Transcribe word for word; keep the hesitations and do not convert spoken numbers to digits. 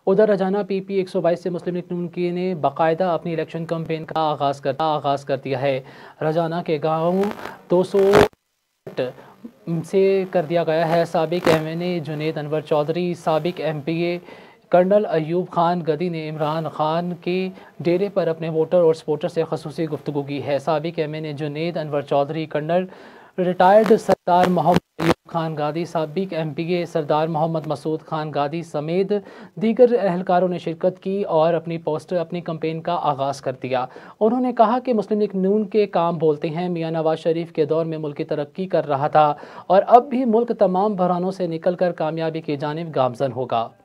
उधर रजाना P P एक सौ बाईस से मुस्लिम लीग नून की ने बाकायदा अपनी इलेक्शन कैंपेन का आगाज़ कर आगाज़ कर दिया है। रजाना के गाँव दो सौ से कर दिया गया है। साबिक M N A Junaid Anwar Chaudhry, साबिक M P A colonel Ayub Khan Gadi ने इमरान खान के डेरे पर अपने वोटर और सपोर्टर से खसूसी गुफ्तगू की है। साबिक M N A Junaid Anwar Chaudhry, colonel retired Sardar Mohammad Ayub Khan Gadi, साबिक M P A Sardar Mohammad Masood Khan Gadi समेत दीगर अहलकारों ने शिरकत की और अपनी पोस्टर अपनी कैंपेन का आगाज़ कर दिया। उन्होंने कहा कि मुस्लिम लीग नून के काम बोलते हैं। मियां नवाज शरीफ के दौर में मुल्क की तरक्की कर रहा था और अब भी मुल्क तमाम बहरानों से निकल कर कामयाबी की जानिब गामजन होगा।